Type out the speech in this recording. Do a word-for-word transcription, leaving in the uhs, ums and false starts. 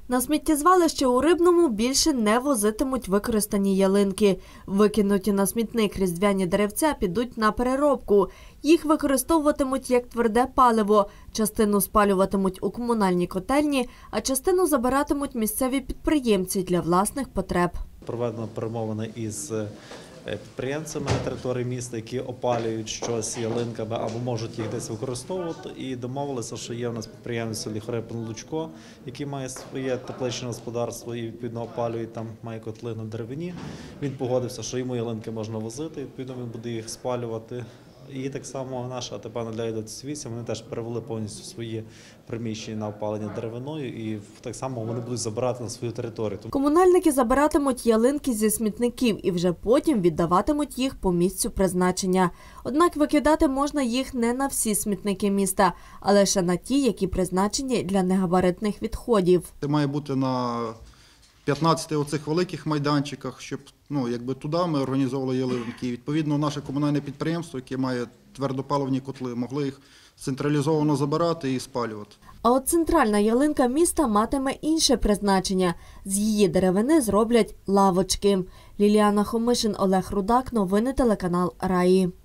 На сміттєзвалище у Рибному більше не возитимуть використані ялинки. Викинуті на смітник різдвяні деревця підуть на переробку. Їх використовуватимуть як тверде паливо. Частину спалюватимуть у комунальній котельні, а частину забиратимуть місцеві підприємці для власних потреб. Проведено перемовини із підприємцями на території міста, які опалюють щось ялинками або можуть їх десь використовувати. І домовилися, що є у нас підприємець в селі Хрипин Лучко, який має своє тепличне господарство і відповідно опалює, там має котли на деревині. Він погодився, що йому ялинки можна возити, відповідно він буде їх спалювати. І так само наша АТП «Надля двадцять вісім», вони теж перевели повністю свої приміщення на опалення деревиною і так само вони будуть забирати на свою територію. Комунальники забиратимуть ялинки зі смітників і вже потім віддаватимуть їх по місцю призначення. Однак викидати можна їх не на всі смітники міста, а лише на ті, які призначені для негабаритних відходів. Це має бути на п'ятнадцяти оцих великих майданчиках, щоб ну, якби туди ми організовували ялинки. Відповідно, наше комунальне підприємство, яке має твердопаливні котли, могли їх централізовано забирати і спалювати. А от центральна ялинка міста матиме інше призначення. З її деревини зроблять лавочки. Ліліана Хомишин, Олег Рудак. Новини телеканал Раї.